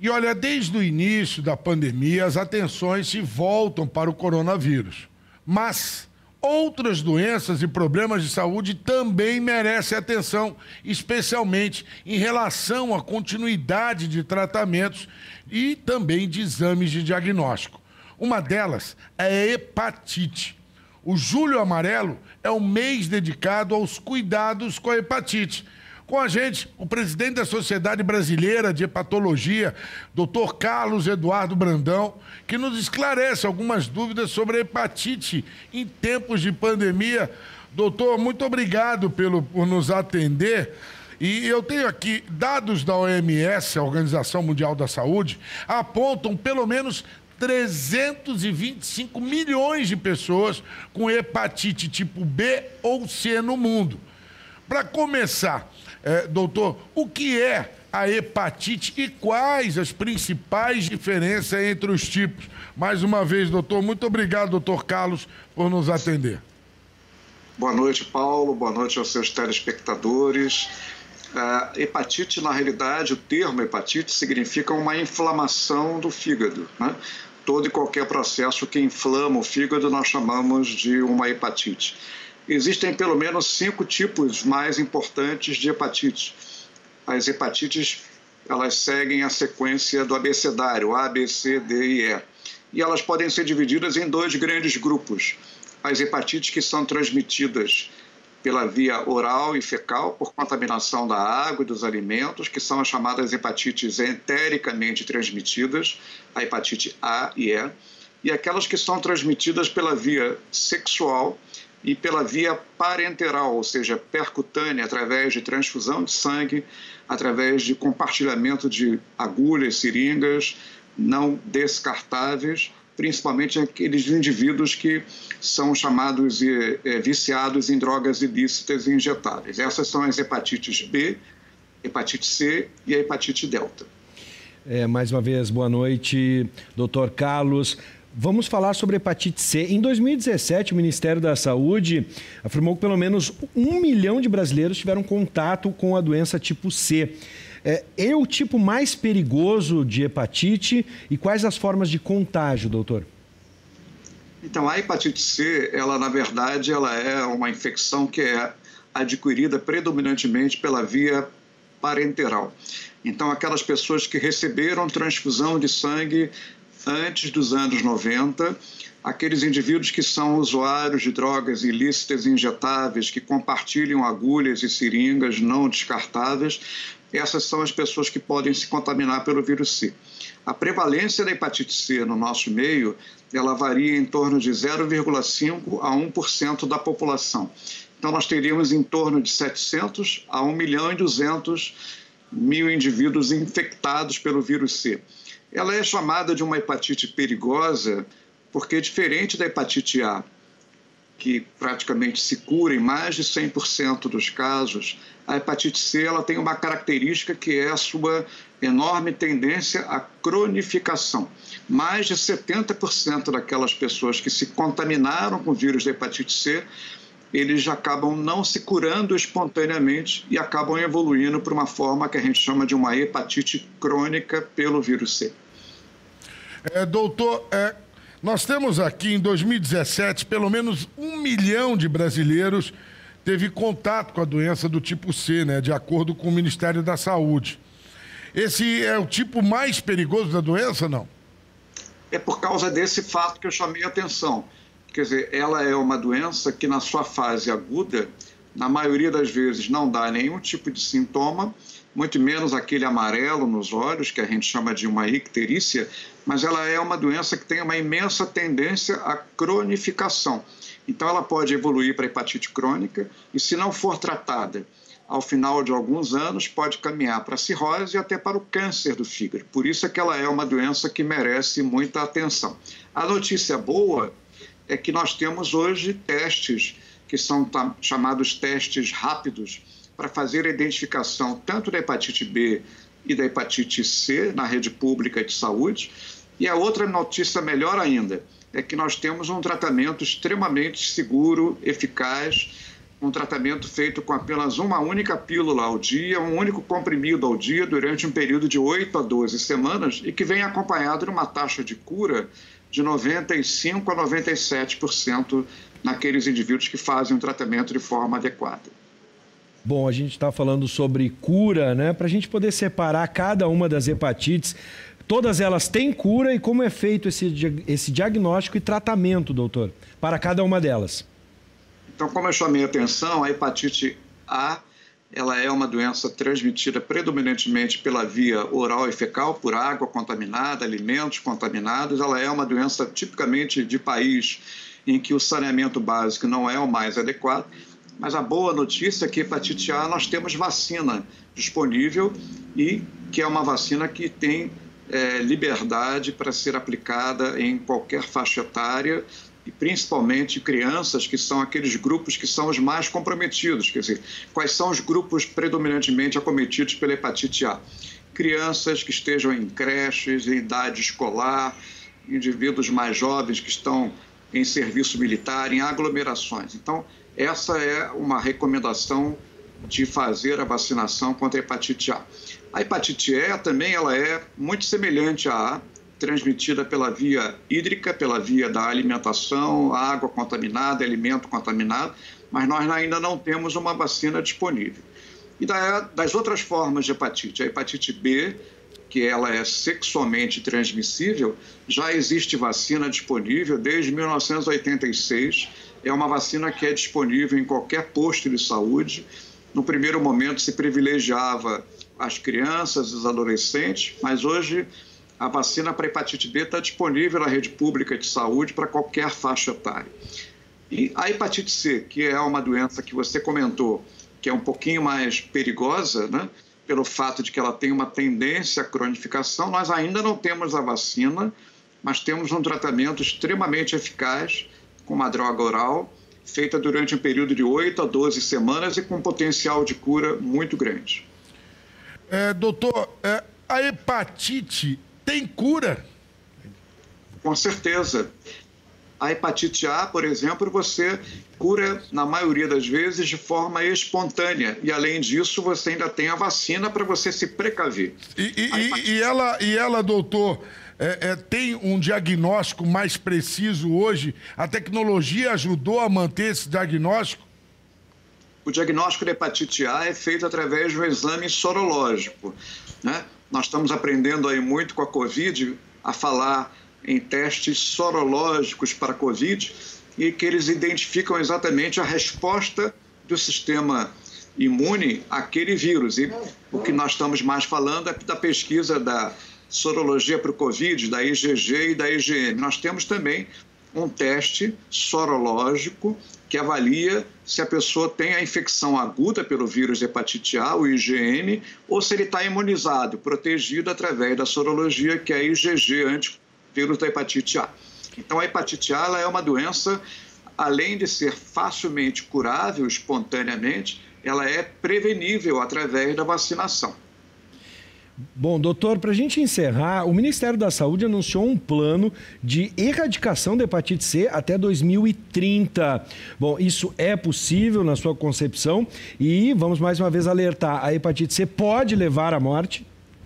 E olha, desde o início da pandemia, as atenções se voltam para o coronavírus. Mas outras doenças e problemas de saúde também merecem atenção, especialmente em relação à continuidade de tratamentos e também de exames de diagnóstico. Uma delas é a hepatite. O Julho Amarelo é um mês dedicado aos cuidados com a hepatite. Com a gente, o presidente da Sociedade Brasileira de Hepatologia, Dr. Carlos Eduardo Brandão, que nos esclarece algumas dúvidas sobre a hepatite em tempos de pandemia. Doutor, muito obrigado por nos atender. E eu tenho aqui dados da OMS, a Organização Mundial da Saúde, apontam pelo menos 325 milhões de pessoas com hepatite tipo B ou C no mundo. Para começar, doutor, o que é a hepatite e quais as principais diferenças entre os tipos? Mais uma vez, doutor, muito obrigado, doutor Carlos, por nos atender. Boa noite, Paulo. Boa noite aos seus telespectadores. Hepatite, na realidade, o termo hepatite significa uma inflamação do fígado, né? Todo e qualquer processo que inflama o fígado nós chamamos de uma hepatite. Existem pelo menos 5 tipos mais importantes de hepatite. As hepatites, elas seguem a sequência do abecedário, A, B, C, D e E. E elas podem ser divididas em 2 grandes grupos. As hepatites que são transmitidas pela via oral e fecal, por contaminação da água e dos alimentos, que são as chamadas hepatites entericamente transmitidas, a hepatite A e E aquelas que são transmitidas pela via sexual e pela via parenteral, ou seja, percutânea, através de transfusão de sangue, através de compartilhamento de agulhas, seringas não descartáveis, principalmente aqueles indivíduos que são chamados viciados em drogas ilícitas e injetáveis. Essas são as hepatites B, hepatite C e a hepatite delta. Mais uma vez, boa noite, doutor Carlos. Vamos falar sobre hepatite C. Em 2017, o Ministério da Saúde afirmou que pelo menos 1 milhão de brasileiros tiveram contato com a doença tipo C. É o tipo mais perigoso de hepatite e quais as formas de contágio, doutor? Então, a hepatite C, ela na verdade, ela é uma infecção que é adquirida predominantemente pela via parenteral. Então, aquelas pessoas que receberam transfusão de sangue antes dos anos 90, aqueles indivíduos que são usuários de drogas ilícitas e injetáveis, que compartilham agulhas e seringas não descartáveis, essas são as pessoas que podem se contaminar pelo vírus C. A prevalência da hepatite C no nosso meio, ela varia em torno de 0,5% a 1% da população. Então, nós teríamos em torno de 700 a 1 milhão e 200 mil indivíduos infectados pelo vírus C. Ela é chamada de uma hepatite perigosa porque, diferente da hepatite A, que praticamente se cura em mais de 100% dos casos, a hepatite C ela tem uma característica que é a sua enorme tendência à cronificação. Mais de 70% daquelas pessoas que se contaminaram com o vírus da hepatite C, eles acabam não se curando espontaneamente e acabam evoluindo para uma forma que a gente chama de uma hepatite crônica pelo vírus C. Doutor, nós temos aqui em 2017 pelo menos 1 milhão de brasileiros teve contato com a doença do tipo C, né, de acordo com o Ministério da Saúde. Esse é o tipo mais perigoso da doença, não? É por causa desse fato que eu chamei a atenção. Quer dizer, ela é uma doença que na sua fase aguda, na maioria das vezes não dá nenhum tipo de sintoma, muito menos aquele amarelo nos olhos, que a gente chama de uma icterícia, mas ela é uma doença que tem uma imensa tendência à cronificação. Então, ela pode evoluir para hepatite crônica e, se não for tratada, ao final de alguns anos, pode caminhar para a cirrose e até para o câncer do fígado. Por isso é que ela é uma doença que merece muita atenção. A notícia boa é que nós temos hoje testes que são chamados testes rápidos para fazer a identificação tanto da hepatite B e da hepatite C na rede pública de saúde. E a outra notícia melhor ainda é que nós temos um tratamento extremamente seguro, eficaz, um tratamento feito com apenas uma única pílula ao dia, um único comprimido ao dia, durante um período de 8 a 12 semanas, e que vem acompanhado de uma taxa de cura de 95% a 97% naqueles indivíduos que fazem o tratamento de forma adequada. Bom, a gente está falando sobre cura, né? Para a gente poder separar cada uma das hepatites, todas elas têm cura, e como é feito esse diagnóstico e tratamento, doutor, para cada uma delas? Então, como eu chamei a atenção, a hepatite A, ela é uma doença transmitida predominantemente pela via oral e fecal, por água contaminada, alimentos contaminados. Ela é uma doença tipicamente de país em que o saneamento básico não é o mais adequado. Mas a boa notícia é que hepatite A nós temos vacina disponível, e que é uma vacina que tem liberdade para ser aplicada em qualquer faixa etária, e principalmente crianças, que são aqueles grupos que são os mais comprometidos. Quer dizer, quais são os grupos predominantemente acometidos pela hepatite A? Crianças que estejam em creches, em idade escolar, indivíduos mais jovens que estão em serviço militar, em aglomerações. Então, essa é uma recomendação de fazer a vacinação contra a hepatite A. A hepatite E também ela é muito semelhante à A, transmitida pela via hídrica, pela via da alimentação, água contaminada, alimento contaminado, mas nós ainda não temos uma vacina disponível. E das outras formas de hepatite, a hepatite B, que ela é sexualmente transmissível, já existe vacina disponível desde 1986, é uma vacina que é disponível em qualquer posto de saúde. No primeiro momento se privilegiava as crianças, os adolescentes, mas hoje a vacina para hepatite B está disponível na rede pública de saúde para qualquer faixa etária. E a hepatite C, que é uma doença que você comentou, que é um pouquinho mais perigosa, né? Pelo fato de que ela tem uma tendência à cronificação, nós ainda não temos a vacina, mas temos um tratamento extremamente eficaz com uma droga oral, feita durante um período de 8 a 12 semanas e com potencial de cura muito grande. Doutor, a hepatite tem cura? Com certeza. A hepatite A, por exemplo, você cura, na maioria das vezes, de forma espontânea. E, além disso, você ainda tem a vacina para você se precaver. E ela, doutor, tem um diagnóstico mais preciso hoje? A tecnologia ajudou a manter esse diagnóstico? O diagnóstico da hepatite A é feito através de um exame sorológico, né? Nós estamos aprendendo aí muito com a Covid a falar em testes sorológicos para a Covid, e que eles identificam exatamente a resposta do sistema imune àquele vírus. E o que nós estamos mais falando é da pesquisa da sorologia para o Covid, da IgG e da IgM. Nós temos também um teste sorológico que avalia se a pessoa tem a infecção aguda pelo vírus de hepatite A, o IgM, ou se ele está imunizado, protegido através da sorologia, que é a IgG, antivírus da hepatite A. Então, a hepatite A ela é uma doença, além de ser facilmente curável espontaneamente, ela é prevenível através da vacinação. Bom, doutor, para a gente encerrar, o Ministério da Saúde anunciou um plano de erradicação da hepatite C até 2030. Bom, isso é possível na sua concepção? E vamos mais uma vez alertar, a hepatite C pode levar à morte?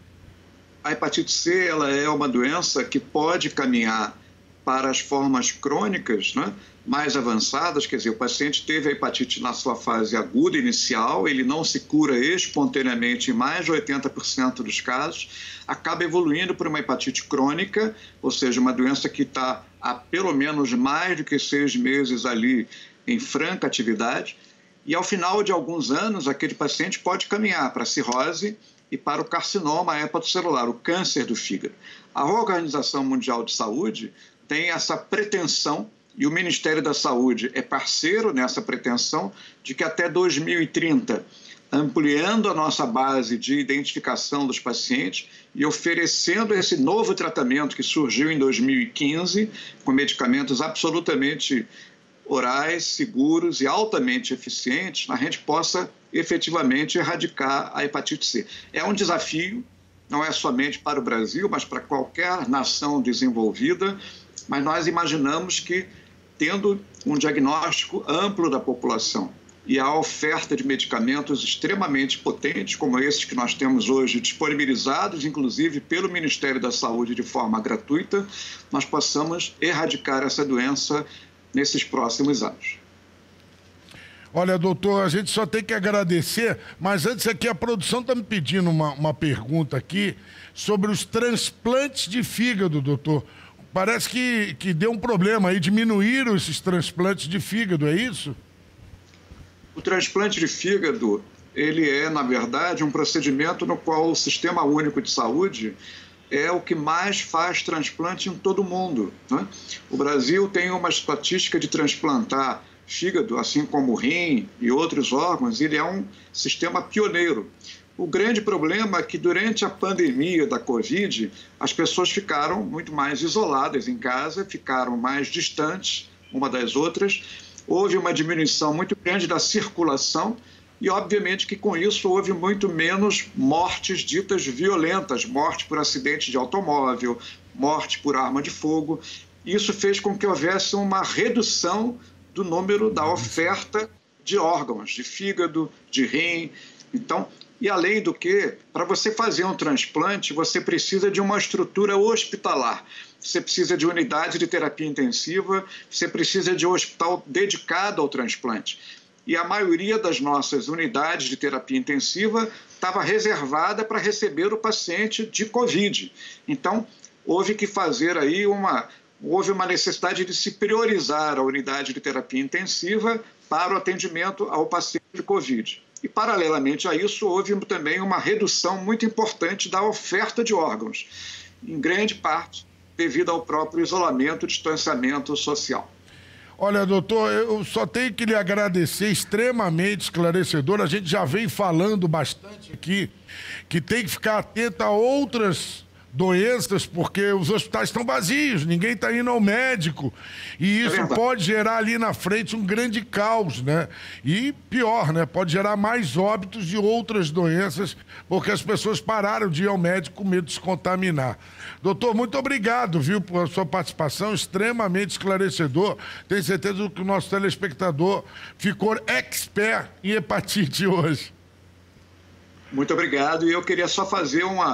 A hepatite C ela é uma doença que pode caminhar para as formas crônicas, né, mais avançadas. Quer dizer, o paciente teve a hepatite na sua fase aguda inicial, ele não se cura espontaneamente em mais de 80% dos casos, acaba evoluindo para uma hepatite crônica, ou seja, uma doença que está há pelo menos mais do que 6 meses ali em franca atividade, e ao final de alguns anos aquele paciente pode caminhar para a cirrose e para o carcinoma hepatocelular, o câncer do fígado. A Organização Mundial de Saúde tem essa pretensão, e o Ministério da Saúde é parceiro nessa pretensão, de que até 2030, ampliando a nossa base de identificação dos pacientes e oferecendo esse novo tratamento que surgiu em 2015, com medicamentos absolutamente orais, seguros e altamente eficientes, a gente possa efetivamente erradicar a hepatite C. É um desafio, não é somente para o Brasil, mas para qualquer nação desenvolvida, mas nós imaginamos que, tendo um diagnóstico amplo da população, e a oferta de medicamentos extremamente potentes, como esses que nós temos hoje, disponibilizados, inclusive pelo Ministério da Saúde de forma gratuita, nós possamos erradicar essa doença nesses próximos anos. Olha, doutor, a gente só tem que agradecer, mas antes aqui a produção está me pedindo uma pergunta aqui sobre os transplantes de fígado, doutor. Parece que deu um problema aí, diminuíram esses transplantes de fígado, é isso? O transplante de fígado, ele é, na verdade, um procedimento no qual o Sistema Único de Saúde é o que mais faz transplante em todo o mundo, né? O Brasil tem uma estatística de transplantar fígado, assim como o rim e outros órgãos, ele é um sistema pioneiro. O grande problema é que durante a pandemia da Covid, as pessoas ficaram muito mais isoladas em casa, ficaram mais distantes uma das outras, houve uma diminuição muito grande da circulação e, obviamente, que com isso houve muito menos mortes ditas violentas, morte por acidente de automóvel, morte por arma de fogo. Isso fez com que houvesse uma redução do número da oferta de órgãos, de fígado, de rim. Então, e além do que, para você fazer um transplante, você precisa de uma estrutura hospitalar. Você precisa de unidade de terapia intensiva, você precisa de um hospital dedicado ao transplante. E a maioria das nossas unidades de terapia intensiva estava reservada para receber o paciente de Covid. Então, houve que fazer aí houve uma necessidade de se priorizar a unidade de terapia intensiva para o atendimento ao paciente de Covid. E, paralelamente a isso, houve também uma redução muito importante da oferta de órgãos, em grande parte devido ao próprio isolamento e distanciamento social. Olha, doutor, eu só tenho que lhe agradecer, extremamente esclarecedor. A gente já vem falando bastante aqui que tem que ficar atento a outras doenças, porque os hospitais estão vazios, ninguém está indo ao médico. E isso pode gerar ali na frente um grande caos, né? E pior, né? Pode gerar mais óbitos de outras doenças, porque as pessoas pararam de ir ao médico com medo de se contaminar. Doutor, muito obrigado, viu, por sua participação, extremamente esclarecedor. Tenho certeza que o nosso telespectador ficou expert em hepatite hoje. Muito obrigado. E eu queria só fazer um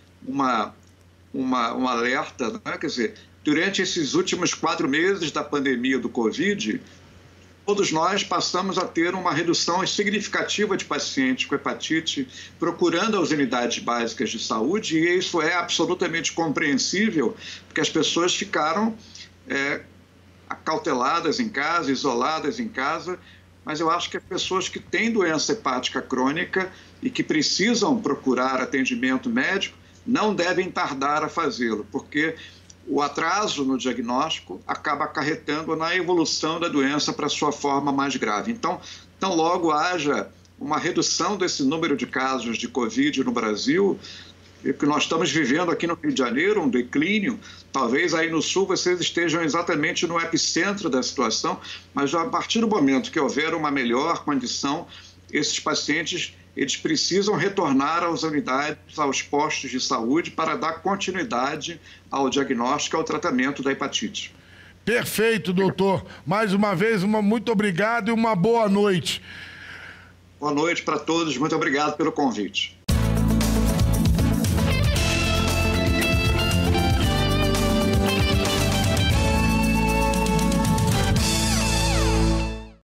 alerta, né? Quer dizer, durante esses últimos 4 meses da pandemia do Covid, todos nós passamos a ter uma redução significativa de pacientes com hepatite procurando as unidades básicas de saúde, e isso é absolutamente compreensível, porque as pessoas ficaram acauteladas em casa, isoladas em casa, mas eu acho que as pessoas que têm doença hepática crônica e que precisam procurar atendimento médico não devem tardar a fazê-lo, porque o atraso no diagnóstico acaba acarretando na evolução da doença para sua forma mais grave. Então, tão logo haja uma redução desse número de casos de Covid no Brasil, e que nós estamos vivendo aqui no Rio de Janeiro, um declínio, talvez aí no Sul vocês estejam exatamente no epicentro da situação, mas a partir do momento que houver uma melhor condição, esses pacientes eles precisam retornar às unidades, aos postos de saúde para dar continuidade ao diagnóstico e ao tratamento da hepatite. Perfeito, doutor. Mais uma vez, muito obrigado e uma boa noite. Boa noite para todos. Muito obrigado pelo convite.